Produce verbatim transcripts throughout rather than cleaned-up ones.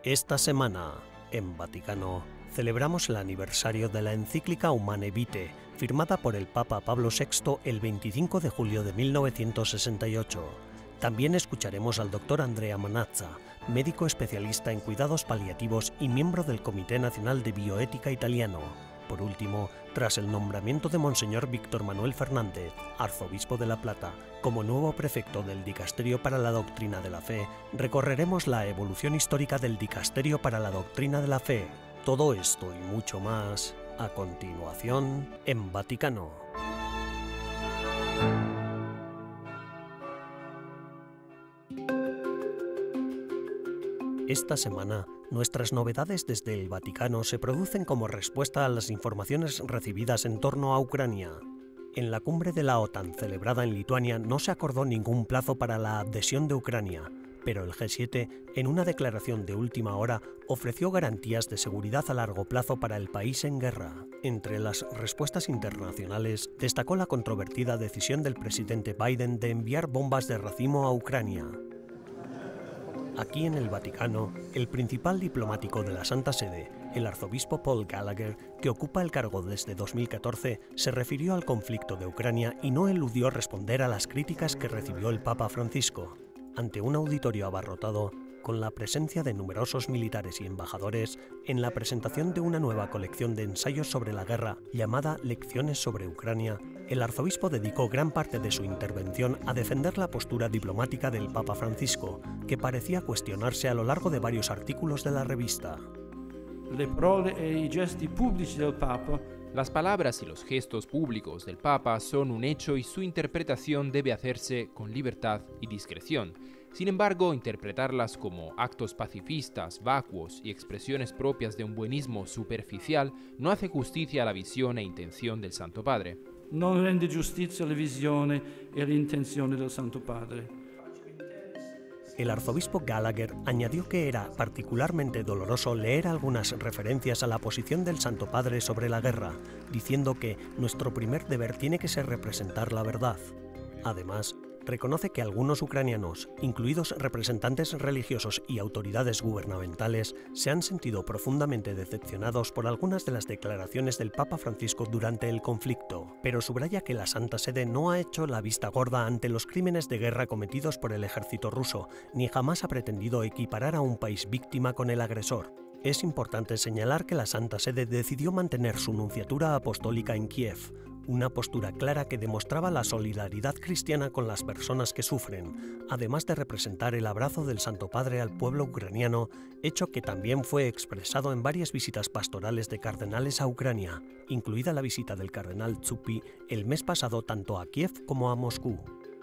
Esta semana, en Vaticano, celebramos el aniversario de la encíclica Humane Vitae, firmada por el Papa Pablo sexto el veinticinco de julio de mil novecientos sesenta y ocho. También escucharemos al doctor Andrea Manazza, médico especialista en cuidados paliativos y miembro del Comité Nacional de Bioética italiano. Por último, tras el nombramiento de Monseñor Víctor Manuel Fernández, arzobispo de La Plata, como nuevo prefecto del Dicasterio para la Doctrina de la Fe, recorreremos la evolución histórica del Dicasterio para la Doctrina de la Fe. Todo esto y mucho más, a continuación, en Vaticano. Esta semana, nuestras novedades desde el Vaticano se producen como respuesta a las informaciones recibidas en torno a Ucrania. En la cumbre de la OTAN celebrada en Lituania no se acordó ningún plazo para la adhesión de Ucrania, pero el G siete, en una declaración de última hora, ofreció garantías de seguridad a largo plazo para el país en guerra. Entre las respuestas internacionales, destacó la controvertida decisión del presidente Biden de enviar bombas de racimo a Ucrania. Aquí en el Vaticano, el principal diplomático de la Santa Sede, el arzobispo Paul Gallagher, que ocupa el cargo desde dos mil catorce, se refirió al conflicto de Ucrania y no eludió responder a las críticas que recibió el Papa Francisco. Ante un auditorio abarrotado, con la presencia de numerosos militares y embajadores, en la presentación de una nueva colección de ensayos sobre la guerra llamada Lecciones sobre Ucrania, el arzobispo dedicó gran parte de su intervención a defender la postura diplomática del Papa Francisco, que parecía cuestionarse a lo largo de varios artículos de la revista. Le parole e i gesti pubblici del Papa. Las palabras y los gestos públicos del Papa son un hecho y su interpretación debe hacerse con libertad y discreción. Sin embargo, interpretarlas como actos pacifistas, vacuos y expresiones propias de un buenismo superficial no hace justicia a la visión e intención del Santo Padre. Non rende giustizia alla visione e all'intenzione del Santo Padre. El arzobispo Gallagher añadió que era particularmente doloroso leer algunas referencias a la posición del Santo Padre sobre la guerra, diciendo que nuestro primer deber tiene que ser representar la verdad. Además, reconoce que algunos ucranianos, incluidos representantes religiosos y autoridades gubernamentales, se han sentido profundamente decepcionados por algunas de las declaraciones del Papa Francisco durante el conflicto, pero subraya que la Santa Sede no ha hecho la vista gorda ante los crímenes de guerra cometidos por el ejército ruso, ni jamás ha pretendido equiparar a un país víctima con el agresor. Es importante señalar que la Santa Sede decidió mantener su nunciatura apostólica en Kiev, una postura clara que demostraba la solidaridad cristiana con las personas que sufren, además de representar el abrazo del Santo Padre al pueblo ucraniano, hecho que también fue expresado en varias visitas pastorales de cardenales a Ucrania, incluida la visita del cardenal Zuppi el mes pasado tanto a Kiev como a Moscú.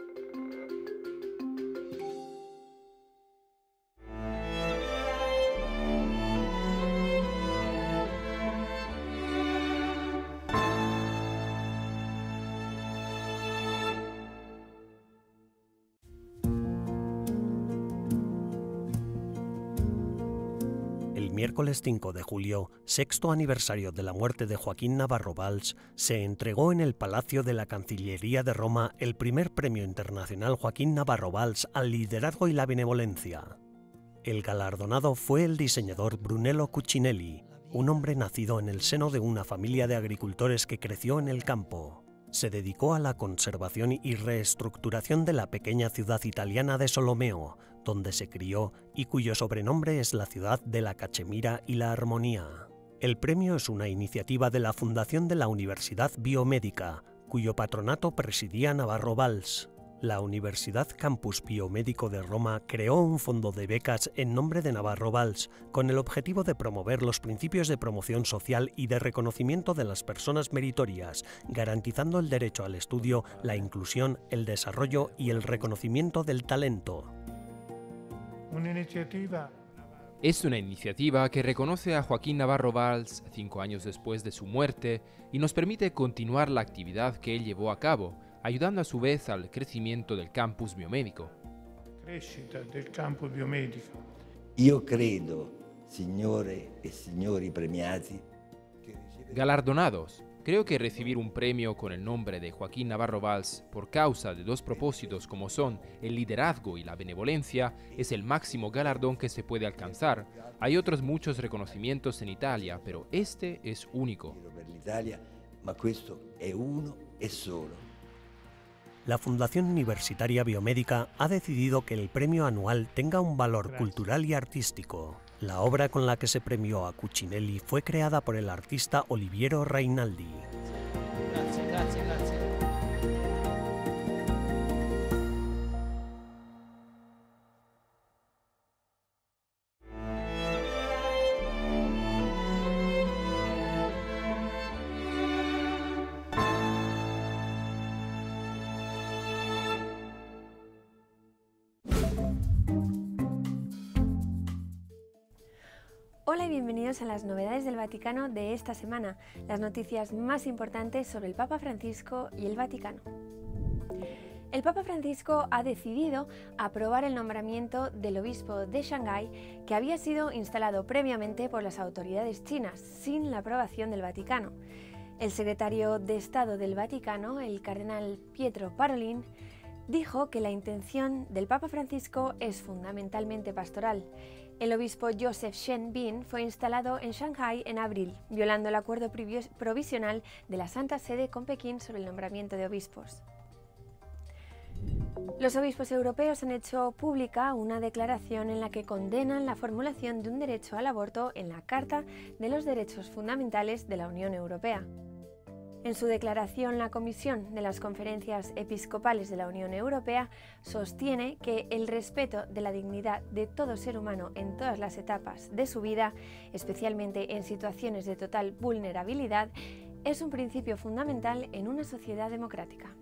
Miércoles cinco de julio, sexto aniversario de la muerte de Joaquín Navarro Valls, se entregó en el Palacio de la Cancillería de Roma el primer Premio Internacional Joaquín Navarro Valls al liderazgo y la benevolencia. El galardonado fue el diseñador Brunello Cucinelli, un hombre nacido en el seno de una familia de agricultores que creció en el campo. Se dedicó a la conservación y reestructuración de la pequeña ciudad italiana de Solomeo, donde se crió y cuyo sobrenombre es la ciudad de la cachemira y la armonía. El premio es una iniciativa de la Fundación de la Universidad Biomédica, cuyo patronato presidía Navarro Valls. La Universidad Campus Biomédico de Roma creó un fondo de becas en nombre de Navarro Valls, con el objetivo de promover los principios de promoción social y de reconocimiento de las personas meritorias, garantizando el derecho al estudio, la inclusión, el desarrollo y el reconocimiento del talento. Una iniciativa. Es una iniciativa que reconoce a Joaquín Navarro Valls cinco años después de su muerte y nos permite continuar la actividad que él llevó a cabo, ayudando a su vez al crecimiento del campus biomédico. Crescita del campus biomedico. Io credo, signore e signori premiati, Galardonados, Creo que recibir un premio con el nombre de Joaquín Navarro Valls por causa de dos propósitos como son el liderazgo y la benevolencia es el máximo galardón que se puede alcanzar. Hay otros muchos reconocimientos en Italia, pero este es único. La Fundación Universitaria Biomédica ha decidido que el premio anual tenga un valor cultural y artístico. La obra con la que se premió a Cucinelli fue creada por el artista Oliviero Reinaldi. Grazie, grazie, grazie. Hola y bienvenidos a las novedades del Vaticano de esta semana, las noticias más importantes sobre el Papa Francisco y el Vaticano. El Papa Francisco ha decidido aprobar el nombramiento del obispo de Shanghái, que había sido instalado previamente por las autoridades chinas, sin la aprobación del Vaticano. El secretario de Estado del Vaticano, el cardenal Pietro Parolin, dijo que la intención del Papa Francisco es fundamentalmente pastoral. El obispo Joseph Shen Bin fue instalado en Shanghái en abril, violando el acuerdo provisional de la Santa Sede con Pekín sobre el nombramiento de obispos. Los obispos europeos han hecho pública una declaración en la que condenan la formulación de un derecho al aborto en la Carta de los Derechos Fundamentales de la Unión Europea. En su declaración, la Comisión de las Conferencias Episcopales de la Unión Europea sostiene que el respeto de la dignidad de todo ser humano en todas las etapas de su vida, especialmente en situaciones de total vulnerabilidad, es un principio fundamental en una sociedad democrática.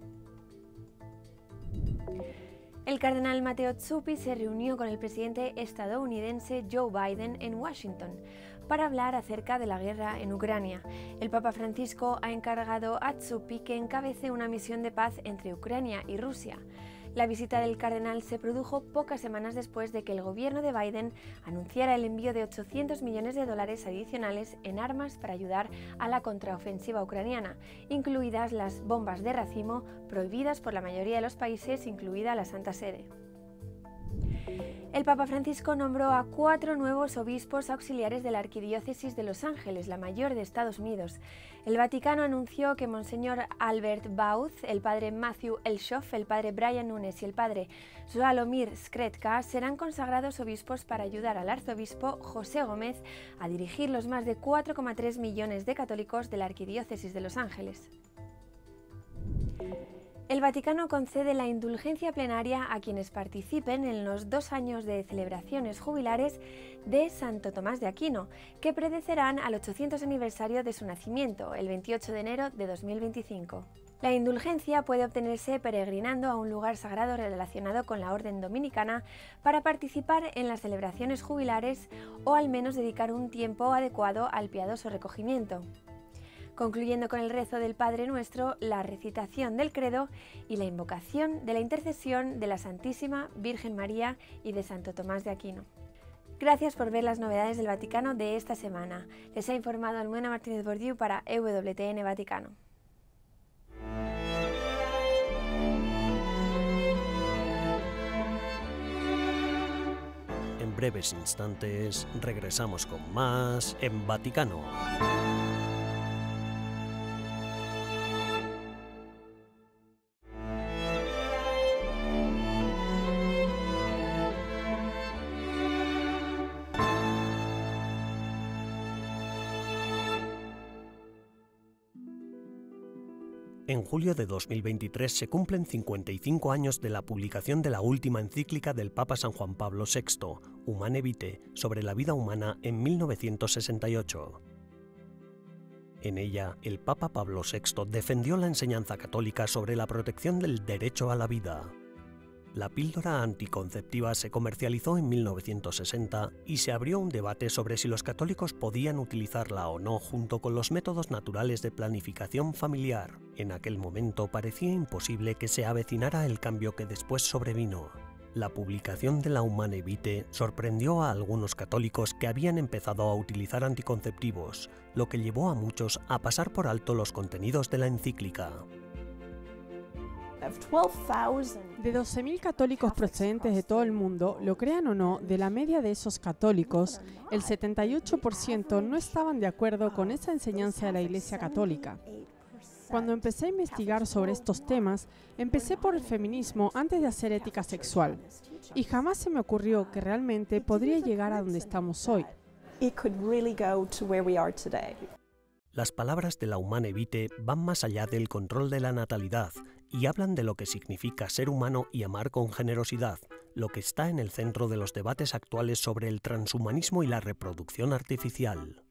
El cardenal Matteo Zuppi se reunió con el presidente estadounidense Joe Biden en Washington para hablar acerca de la guerra en Ucrania. El Papa Francisco ha encargado a Zuppi que encabece una misión de paz entre Ucrania y Rusia. La visita del cardenal se produjo pocas semanas después de que el gobierno de Biden anunciara el envío de ochocientos millones de dólares adicionales en armas para ayudar a la contraofensiva ucraniana, incluidas las bombas de racimo prohibidas por la mayoría de los países, incluida la Santa Sede. El Papa Francisco nombró a cuatro nuevos obispos auxiliares de la Arquidiócesis de Los Ángeles, la mayor de Estados Unidos. El Vaticano anunció que Monseñor Albert Bauth, el padre Matthew Elshoff, el padre Brian Nunes y el padre Żalomir Skretka serán consagrados obispos para ayudar al arzobispo José Gómez a dirigir los más de cuatro coma tres millones de católicos de la Arquidiócesis de Los Ángeles. El Vaticano concede la indulgencia plenaria a quienes participen en los dos años de celebraciones jubilares de Santo Tomás de Aquino, que precederán al ochocientos aniversario de su nacimiento, el veintiocho de enero de dos mil veinticinco. La indulgencia puede obtenerse peregrinando a un lugar sagrado relacionado con la orden dominicana para participar en las celebraciones jubilares o al menos dedicar un tiempo adecuado al piadoso recogimiento. Concluyendo con el rezo del Padre Nuestro, la recitación del Credo y la invocación de la intercesión de la Santísima Virgen María y de Santo Tomás de Aquino. Gracias por ver las novedades del Vaticano de esta semana. Les ha informado Almudena Martínez Bordiú para E W T N Vaticano. En breves instantes regresamos con más en Vaticano. En julio de dos mil veintitrés se cumplen cincuenta y cinco años de la publicación de la última encíclica del Papa San Juan Pablo sexto, Humane Vitae, sobre la vida humana en mil novecientos sesenta y ocho. En ella, el Papa Pablo sexto defendió la enseñanza católica sobre la protección del derecho a la vida. La píldora anticonceptiva se comercializó en mil novecientos sesenta y se abrió un debate sobre si los católicos podían utilizarla o no junto con los métodos naturales de planificación familiar. En aquel momento parecía imposible que se avecinara el cambio que después sobrevino. La publicación de la Humanae Vitae sorprendió a algunos católicos que habían empezado a utilizar anticonceptivos, lo que llevó a muchos a pasar por alto los contenidos de la encíclica. De doce mil católicos procedentes de todo el mundo, lo crean o no, de la media de esos católicos, el setenta y ocho por ciento no estaban de acuerdo con esa enseñanza de la Iglesia Católica. Cuando empecé a investigar sobre estos temas, empecé por el feminismo antes de hacer ética sexual, y jamás se me ocurrió que realmente podría llegar a donde estamos hoy. Las palabras de la Humanae Vitae van más allá del control de la natalidad y hablan de lo que significa ser humano y amar con generosidad, lo que está en el centro de los debates actuales sobre el transhumanismo y la reproducción artificial.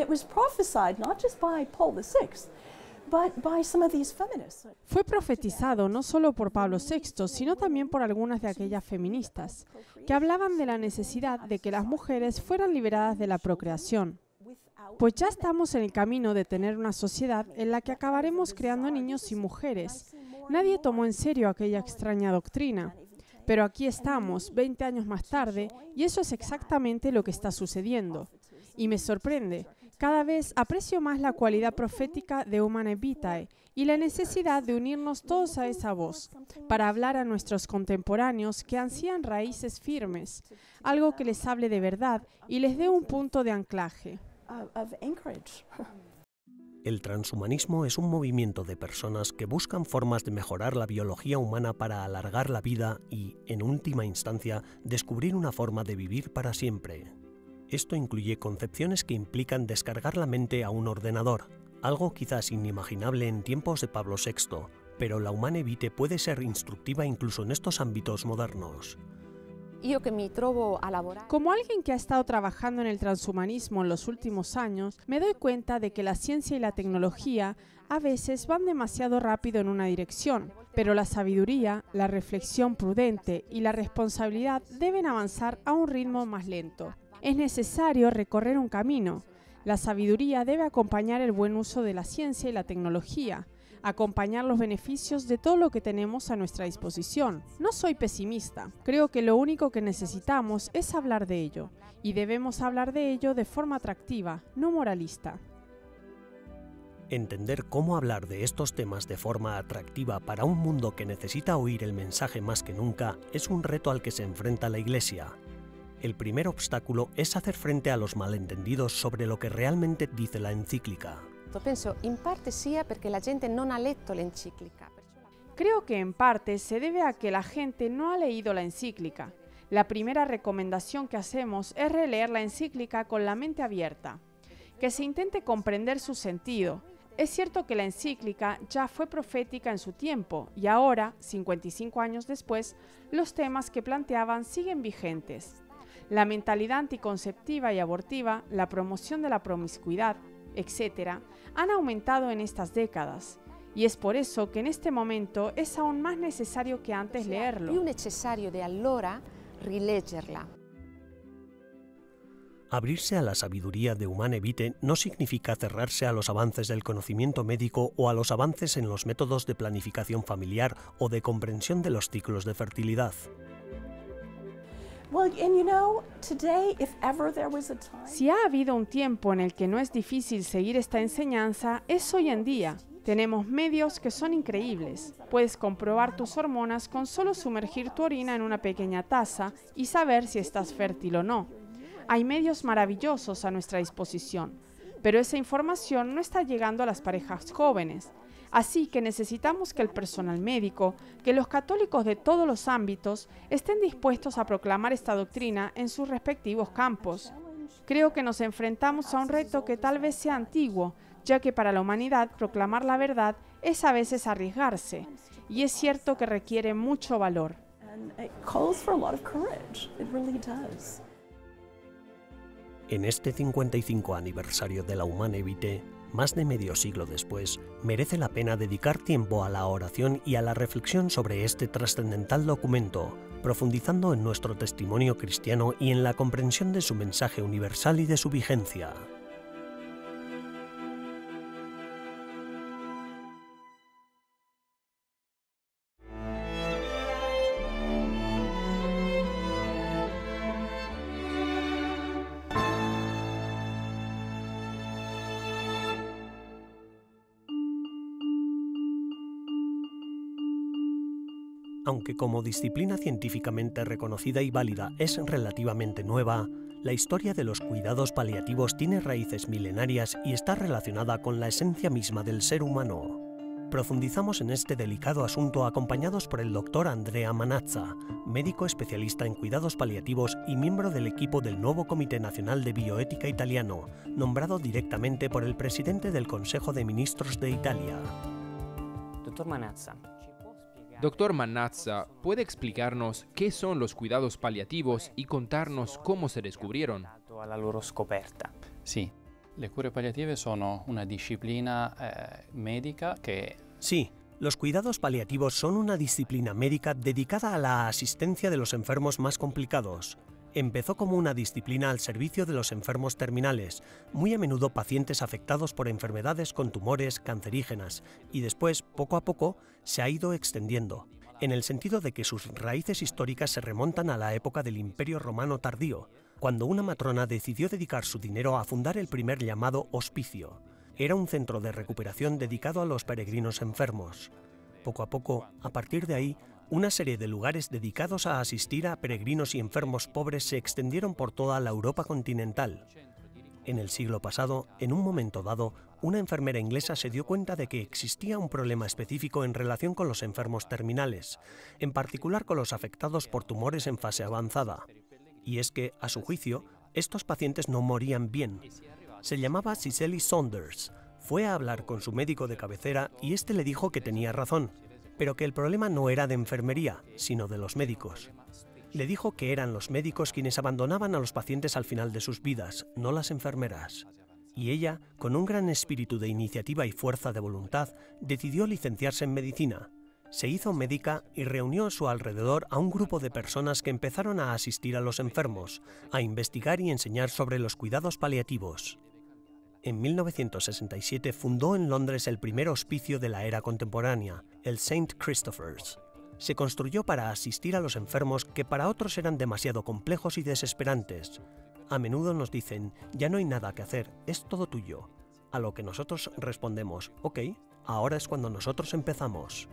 Fue profetizado no solo por Pablo sexto, sino también por algunas de aquellas feministas, que hablaban de la necesidad de que las mujeres fueran liberadas de la procreación. Pues ya estamos en el camino de tener una sociedad en la que acabaremos creando niños y mujeres. Nadie tomó en serio aquella extraña doctrina. Pero aquí estamos, veinte años más tarde, y eso es exactamente lo que está sucediendo. Y me sorprende. Cada vez aprecio más la cualidad profética de Humanae Vitae y la necesidad de unirnos todos a esa voz, para hablar a nuestros contemporáneos que ansían raíces firmes, algo que les hable de verdad y les dé un punto de anclaje. El transhumanismo es un movimiento de personas que buscan formas de mejorar la biología humana para alargar la vida y, en última instancia, descubrir una forma de vivir para siempre. Esto incluye concepciones que implican descargar la mente a un ordenador, algo quizás inimaginable en tiempos de Pablo sexto, pero la Humanae Vitae puede ser instructiva incluso en estos ámbitos modernos. Como alguien que ha estado trabajando en el transhumanismo en los últimos años, me doy cuenta de que la ciencia y la tecnología a veces van demasiado rápido en una dirección, pero la sabiduría, la reflexión prudente y la responsabilidad deben avanzar a un ritmo más lento. Es necesario recorrer un camino. La sabiduría debe acompañar el buen uso de la ciencia y la tecnología, acompañar los beneficios de todo lo que tenemos a nuestra disposición. No soy pesimista. Creo que lo único que necesitamos es hablar de ello, y debemos hablar de ello de forma atractiva, no moralista. Entender cómo hablar de estos temas de forma atractiva para un mundo que necesita oír el mensaje más que nunca es un reto al que se enfrenta la Iglesia. El primer obstáculo es hacer frente a los malentendidos sobre lo que realmente dice la encíclica. Creo que en parte se debe a que la gente no ha leído la encíclica. La primera recomendación que hacemos es releer la encíclica con la mente abierta, que se intente comprender su sentido. Es cierto que la encíclica ya fue profética en su tiempo y ahora, cincuenta y cinco años después, los temas que planteaban siguen vigentes. La mentalidad anticonceptiva y abortiva, la promoción de la promiscuidad, etcétera, han aumentado en estas décadas. Y es por eso que en este momento es aún más necesario que antes leerlo. Più necessario de allora rileggerla. Abrirse a la sabiduría de Humanae Vitae no significa cerrarse a los avances del conocimiento médico o a los avances en los métodos de planificación familiar o de comprensión de los ciclos de fertilidad. Si ha habido un tiempo en el que no es difícil seguir esta enseñanza, es hoy en día. Tenemos medios que son increíbles. Puedes comprobar tus hormonas con solo sumergir tu orina en una pequeña taza y saber si estás fértil o no. Hay medios maravillosos a nuestra disposición, pero esa información no está llegando a las parejas jóvenes. Así que necesitamos que el personal médico, que los católicos de todos los ámbitos, estén dispuestos a proclamar esta doctrina en sus respectivos campos. Creo que nos enfrentamos a un reto que tal vez sea antiguo, ya que para la humanidad proclamar la verdad es a veces arriesgarse, y es cierto que requiere mucho valor. En este cincuenta y cinco aniversario de la Humanae Vitae, más de medio siglo después, merece la pena dedicar tiempo a la oración y a la reflexión sobre este trascendental documento, profundizando en nuestro testimonio cristiano y en la comprensión de su mensaje universal y de su vigencia. Aunque como disciplina científicamente reconocida y válida es relativamente nueva, la historia de los cuidados paliativos tiene raíces milenarias y está relacionada con la esencia misma del ser humano. Profundizamos en este delicado asunto acompañados por el doctor Andrea Manazza, médico especialista en cuidados paliativos y miembro del equipo del nuevo Comité Nacional de Bioética italiano, nombrado directamente por el presidente del Consejo de Ministros de Italia. Doctor Manazza. Doctor Manazza, ¿puede explicarnos qué son los cuidados paliativos y contarnos cómo se descubrieron? Alla loro scoperta. Sì, le cure palliative sono una disciplina eh, médica que... Sí, los cuidados paliativos son una disciplina médica dedicada a la asistencia de los enfermos más complicados. Empezó como una disciplina al servicio de los enfermos terminales, muy a menudo pacientes afectados por enfermedades con tumores cancerígenas, y después, poco a poco, se ha ido extendiendo, en el sentido de que sus raíces históricas se remontan a la época del Imperio Romano tardío, cuando una matrona decidió dedicar su dinero a fundar el primer llamado hospicio. Era un centro de recuperación dedicado a los peregrinos enfermos. Poco a poco, a partir de ahí, una serie de lugares dedicados a asistir a peregrinos y enfermos pobres se extendieron por toda la Europa continental. En el siglo pasado, en un momento dado, una enfermera inglesa se dio cuenta de que existía un problema específico en relación con los enfermos terminales, en particular con los afectados por tumores en fase avanzada. Y es que, a su juicio, estos pacientes no morían bien. Se llamaba Cicely Saunders. Fue a hablar con su médico de cabecera y este le dijo que tenía razón, pero que el problema no era de enfermería, sino de los médicos. Le dijo que eran los médicos quienes abandonaban a los pacientes al final de sus vidas, no las enfermeras. Y ella, con un gran espíritu de iniciativa y fuerza de voluntad, decidió licenciarse en medicina. Se hizo médica y reunió a su alrededor a un grupo de personas que empezaron a asistir a los enfermos, a investigar y enseñar sobre los cuidados paliativos. En mil novecientos sesenta y siete fundó en Londres el primer hospicio de la era contemporánea, el Saint Christopher's. Se construyó para asistir a los enfermos que para otros eran demasiado complejos y desesperantes. A menudo nos dicen, ya no hay nada que hacer, es todo tuyo. A lo que nosotros respondemos, ok, ahora es cuando nosotros empezamos.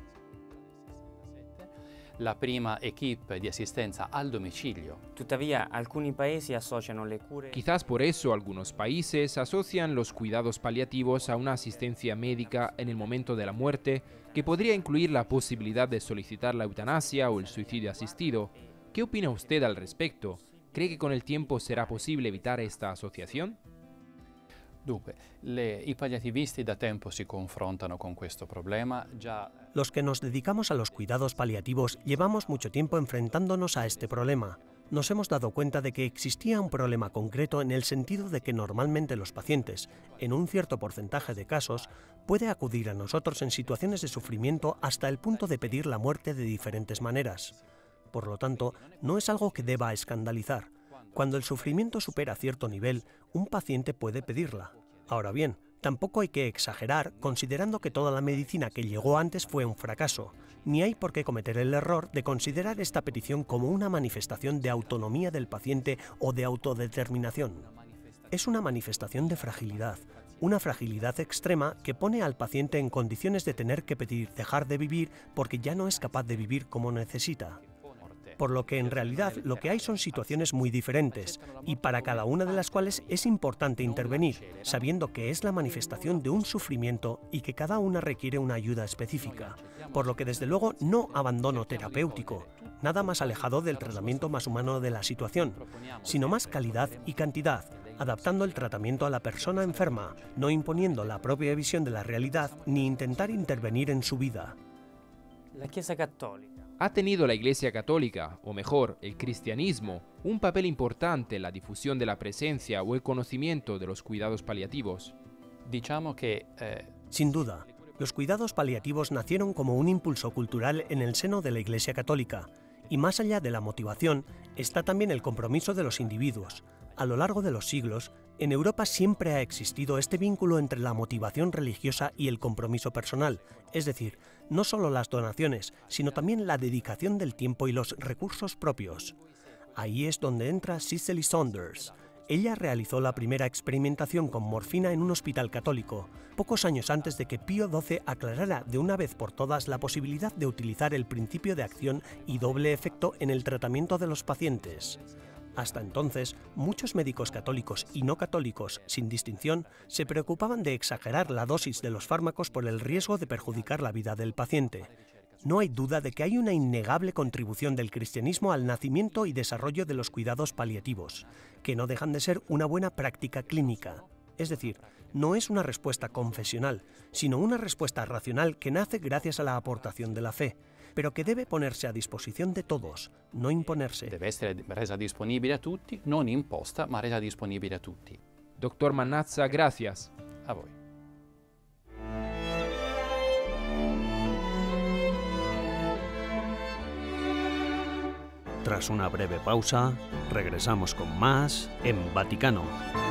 La prima equipe di assistenza al domicilio. Tuttavia, alcuni paesi associano le cure... Quizás por eso algunos países asocian los cuidados paliativos a una asistencia médica en el momento de la muerte, que podría incluir la posibilidad de solicitar la eutanasia o el suicidio asistido. ¿Qué opina usted al respecto? ¿Cree que con el tiempo será posible evitar esta asociación? Dunque, le, i palliativisti da tempo si confrontano con questo problema. Già... Los que nos dedicamos a los cuidados paliativos llevamos mucho tiempo enfrentándonos a este problema. Nos hemos dado cuenta de que existía un problema concreto en el sentido de que normalmente los pacientes, en un cierto porcentaje de casos, puede acudir a nosotros en situaciones de sufrimiento hasta el punto de pedir la muerte de diferentes maneras. Por lo tanto, no es algo que deba escandalizar. Cuando el sufrimiento supera cierto nivel, un paciente puede pedirla. Ahora bien, tampoco hay que exagerar considerando que toda la medicina que llegó antes fue un fracaso, ni hay por qué cometer el error de considerar esta petición como una manifestación de autonomía del paciente o de autodeterminación. Es una manifestación de fragilidad, una fragilidad extrema que pone al paciente en condiciones de tener que pedir dejar de vivir porque ya no es capaz de vivir como necesita. Por lo que en realidad lo que hay son situaciones muy diferentes, y para cada una de las cuales es importante intervenir, sabiendo que es la manifestación de un sufrimiento y que cada una requiere una ayuda específica. Por lo que desde luego no abandono terapéutico, nada más alejado del tratamiento más humano de la situación, sino más calidad y cantidad, adaptando el tratamiento a la persona enferma, no imponiendo la propia visión de la realidad ni intentar intervenir en su vida. La Chiesa Cattolica. ¿Ha tenido la Iglesia Católica, o mejor, el cristianismo, un papel importante en la difusión de la presencia o el conocimiento de los cuidados paliativos? Diciamo che, eh... Sin duda, los cuidados paliativos nacieron como un impulso cultural en el seno de la Iglesia Católica, y más allá de la motivación, está también el compromiso de los individuos. A lo largo de los siglos, en Europa siempre ha existido este vínculo entre la motivación religiosa y el compromiso personal, es decir, no solo las donaciones, sino también la dedicación del tiempo y los recursos propios. Ahí es donde entra Cicely Saunders. Ella realizó la primera experimentación con morfina en un hospital católico, pocos años antes de que Pío doce aclarara de una vez por todas la posibilidad de utilizar el principio de acción y doble efecto en el tratamiento de los pacientes. Hasta entonces, muchos médicos católicos y no católicos, sin distinción, se preocupaban de exagerar la dosis de los fármacos por el riesgo de perjudicar la vida del paciente. No hay duda de que hay una innegable contribución del cristianismo al nacimiento y desarrollo de los cuidados paliativos, que no dejan de ser una buena práctica clínica. Es decir, no es una respuesta confesional, sino una respuesta racional que nace gracias a la aportación de la fe, pero que debe ponerse a disposición de todos, no imponerse. Debe essere resa disponibile a tutti, non imposta, ma resa disponibile a tutti. Doctor Mannazza, gracias. A voi. Tras una breve pausa, regresamos con más en Vaticano.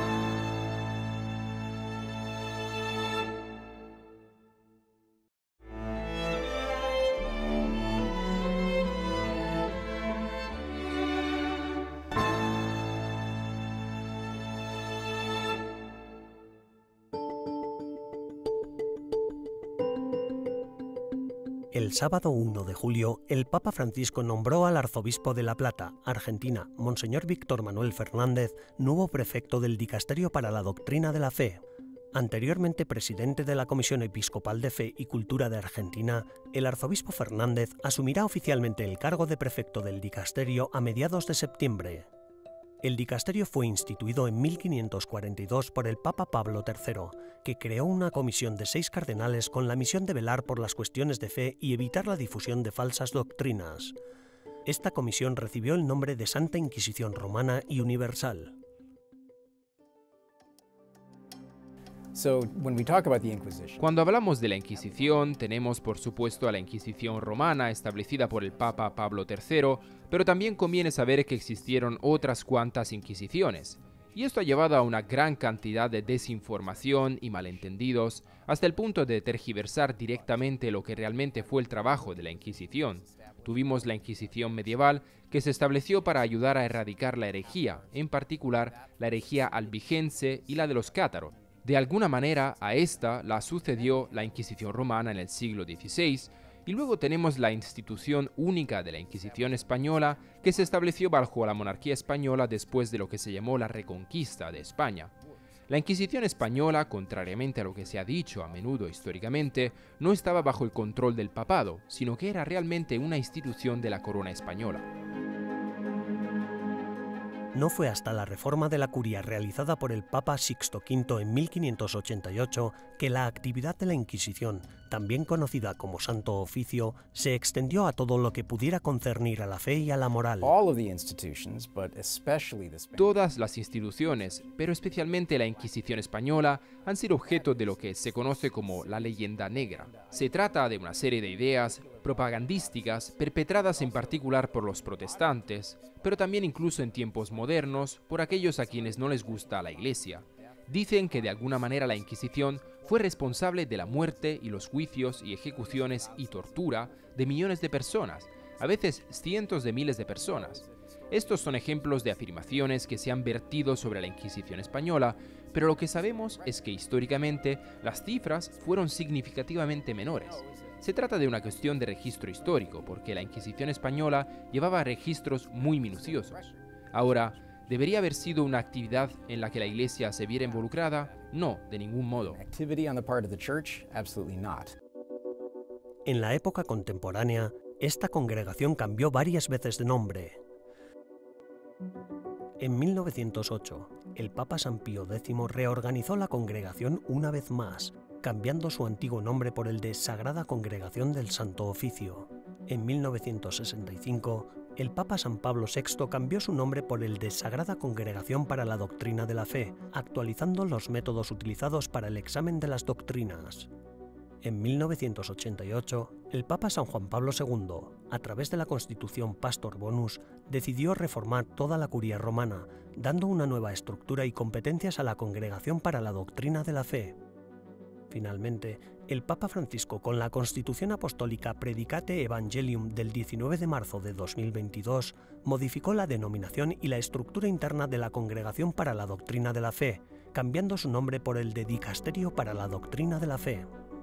El sábado uno de julio, el Papa Francisco nombró al arzobispo de La Plata, Argentina, Monseñor Víctor Manuel Fernández, nuevo prefecto del Dicasterio para la Doctrina de la Fe. Anteriormente presidente de la Comisión Episcopal de Fe y Cultura de Argentina, el arzobispo Fernández asumirá oficialmente el cargo de prefecto del dicasterio a mediados de septiembre. El dicasterio fue instituido en mil quinientos cuarenta y dos por el Papa Pablo tercero, que creó una comisión de seis cardenales con la misión de velar por las cuestiones de fe y evitar la difusión de falsas doctrinas. Esta comisión recibió el nombre de Santa Inquisición Romana y Universal. Cuando hablamos de la Inquisición, tenemos por supuesto a la Inquisición romana establecida por el Papa Pablo tercero, pero también conviene saber que existieron otras cuantas Inquisiciones. Y esto ha llevado a una gran cantidad de desinformación y malentendidos, hasta el punto de tergiversar directamente lo que realmente fue el trabajo de la Inquisición. Tuvimos la Inquisición medieval, que se estableció para ayudar a erradicar la herejía, en particular la herejía albigense y la de los cátaros. De alguna manera, a esta la sucedió la Inquisición romana en el siglo dieciséis, y luego tenemos la institución única de la Inquisición española, que se estableció bajo la monarquía española después de lo que se llamó la Reconquista de España. La Inquisición española, contrariamente a lo que se ha dicho a menudo históricamente, no estaba bajo el control del papado, sino que era realmente una institución de la corona española. No fue hasta la reforma de la curia realizada por el Papa Sixto quinto en mil quinientos ochenta y ocho que la actividad de la Inquisición, también conocida como Santo Oficio, se extendió a todo lo que pudiera concernir a la fe y a la moral. Todas las instituciones, pero especialmente la Inquisición española, han sido objeto de lo que se conoce como la leyenda negra. Se trata de una serie de ideas propagandísticas perpetradas en particular por los protestantes, pero también incluso en tiempos modernos por aquellos a quienes no les gusta la Iglesia. Dicen que de alguna manera la Inquisición fue responsable de la muerte y los juicios y ejecuciones y tortura de millones de personas, a veces cientos de miles de personas. Estos son ejemplos de afirmaciones que se han vertido sobre la Inquisición española, pero lo que sabemos es que históricamente las cifras fueron significativamente menores. Se trata de una cuestión de registro histórico, porque la Inquisición española llevaba registros muy minuciosos. Ahora, ¿debería haber sido una actividad en la que la Iglesia se viera involucrada? No, de ningún modo. En la época contemporánea, esta congregación cambió varias veces de nombre. En mil novecientos ocho, el Papa San Pío décimo reorganizó la congregación una vez más, cambiando su antiguo nombre por el de Sagrada Congregación del Santo Oficio. En mil novecientos sesenta y cinco, el Papa San Pablo sexto cambió su nombre por el de Sagrada Congregación para la Doctrina de la Fe, actualizando los métodos utilizados para el examen de las doctrinas. En mil novecientos ochenta y ocho, el Papa San Juan Pablo segundo, a través de la Constitución Pastor Bonus, decidió reformar toda la curia romana, dando una nueva estructura y competencias a la Congregación para la Doctrina de la Fe. Finalmente, el Papa Francisco, con la Constitución Apostólica Predicate Evangelium del diecinueve de marzo de dos mil veintidós, modificó la denominación y la estructura interna de la Congregación para la Doctrina de la Fe, cambiando su nombre por el de Dicasterio para la Doctrina de la Fe.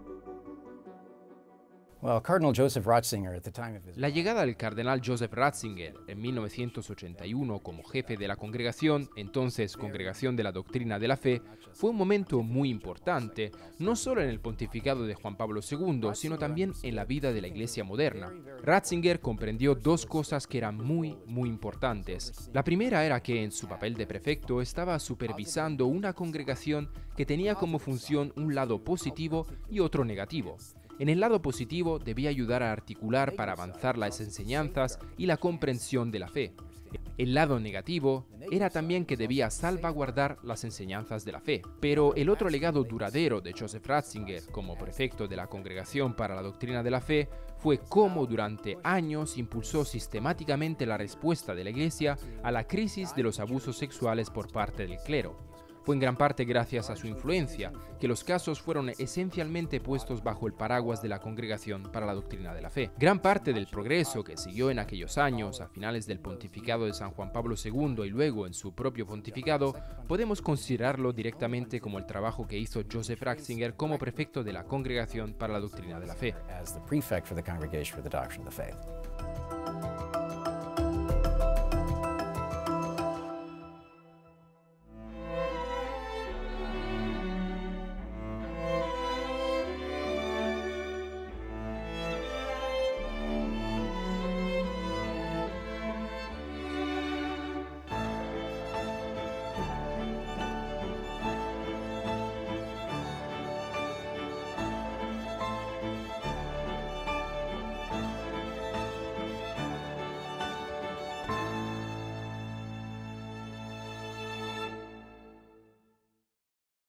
La llegada del cardenal Joseph Ratzinger en mil novecientos ochenta y uno como jefe de la congregación, entonces Congregación de la Doctrina de la Fe, fue un momento muy importante, no solo en el pontificado de Juan Pablo segundo, sino también en la vida de la Iglesia moderna. Ratzinger comprendió dos cosas que eran muy, muy importantes. La primera era que en su papel de prefecto estaba supervisando una congregación que tenía como función un lado positivo y otro negativo. En el lado positivo debía ayudar a articular para avanzar las enseñanzas y la comprensión de la fe. El lado negativo era también que debía salvaguardar las enseñanzas de la fe. Pero el otro legado duradero de Joseph Ratzinger como prefecto de la Congregación para la Doctrina de la Fe fue cómo durante años impulsó sistemáticamente la respuesta de la Iglesia a la crisis de los abusos sexuales por parte del clero. Fue en gran parte gracias a su influencia que los casos fueron esencialmente puestos bajo el paraguas de la Congregación para la Doctrina de la Fe. Gran parte del progreso que siguió en aquellos años, a finales del pontificado de San Juan Pablo segundo y luego en su propio pontificado, podemos considerarlo directamente como el trabajo que hizo Joseph Ratzinger como prefecto de la Congregación para la Doctrina de la Fe.